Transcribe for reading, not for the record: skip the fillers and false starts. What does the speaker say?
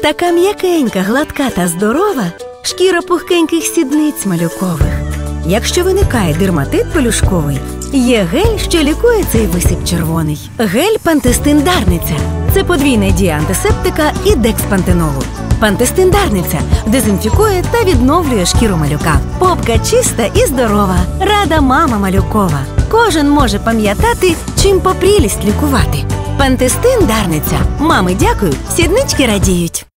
Така м'якенька, гладка та здорова шкіра пухкеньких сідниць малюкових. Якщо виникає дерматит пелюшковий, є гель, що лікує цей висип червоний. Гель Пантестин Дарниця – це подвійна дія антисептика і декспантенолу. Пантестин Дарниця дезінфікує та відновлює шкіру малюка. Попка чиста і здорова. Рада мама малюкова. Кожен може пам'ятати, чим попрілість лікувати. Пантестин Дарниця. Мами дякують, сіднички радіють.